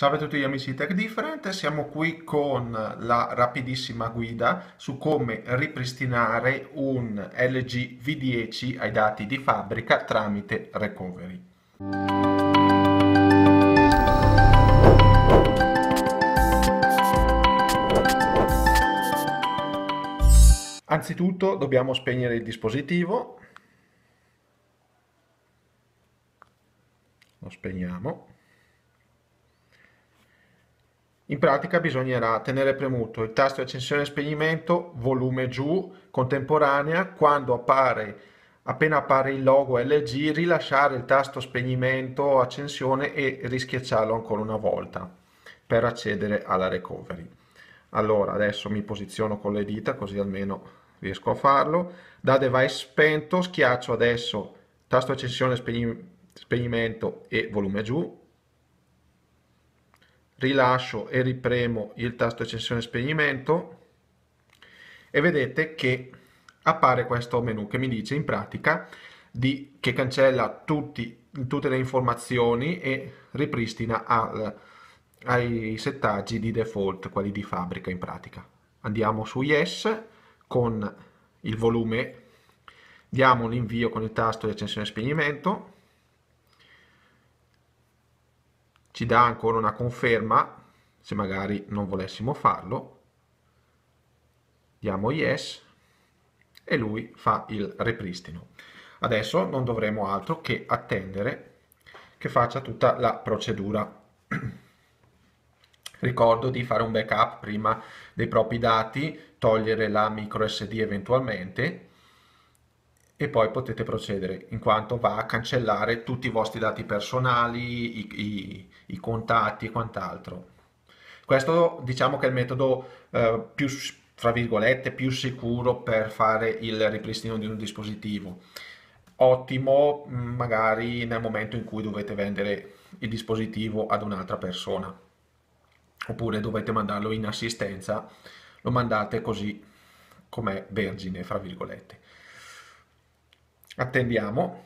Salve a tutti gli amici di Tech Different, siamo qui con la rapidissima guida su come ripristinare un LG V10 ai dati di fabbrica tramite recovery. Anzitutto dobbiamo spegnere il dispositivo, lo spegniamo. In pratica bisognerà tenere premuto il tasto di accensione e spegnimento, volume giù, contemporanea, quando appena appare il logo LG, rilasciare il tasto spegnimento, accensione e rischiacciarlo ancora una volta per accedere alla recovery. Allora, adesso mi posiziono con le dita così almeno riesco a farlo. Da device spento schiaccio adesso tasto accensione, spegnimento e volume giù. Rilascio e ripremo il tasto accensione spegnimento e vedete che appare questo menu che mi dice in pratica che cancella tutte le informazioni e ripristina ai settaggi di default, quelli di fabbrica in pratica. Andiamo su Yes con il volume, diamo l'invio con il tasto di accensione spegnimento. Ci dà ancora una conferma se magari non volessimo farlo, diamo yes e lui fa il ripristino. Adesso non dovremo altro che attendere che faccia tutta la procedura. Ricordo di fare un backup prima dei propri dati, togliere la micro SD eventualmente e poi potete procedere, in quanto va a cancellare tutti i vostri dati personali, i contatti e quant'altro. Questo diciamo che è il metodo più, tra virgolette, più sicuro per fare il ripristino di un dispositivo. Ottimo magari nel momento in cui dovete vendere il dispositivo ad un'altra persona, oppure dovete mandarlo in assistenza, lo mandate così com'è vergine, fra virgolette. Attendiamo,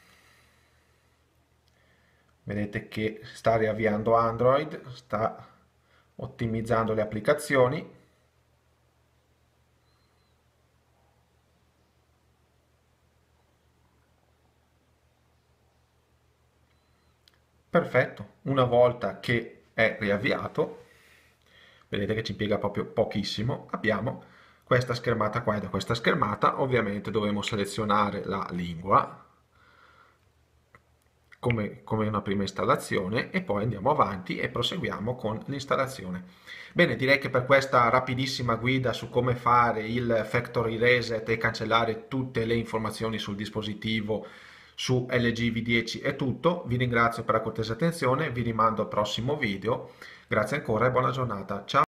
vedete che sta riavviando Android, sta ottimizzando le applicazioni. Perfetto, una volta che è riavviato, vedete che ci impiega proprio pochissimo, abbiamo questa schermata qua. E da questa schermata ovviamente dovremo selezionare la lingua come una prima installazione e poi andiamo avanti e proseguiamo con l'installazione. Bene, direi che per questa rapidissima guida su come fare il factory reset e cancellare tutte le informazioni sul dispositivo su LG V10 è tutto. Vi ringrazio per la cortese attenzione, vi rimando al prossimo video. Grazie ancora e buona giornata. Ciao!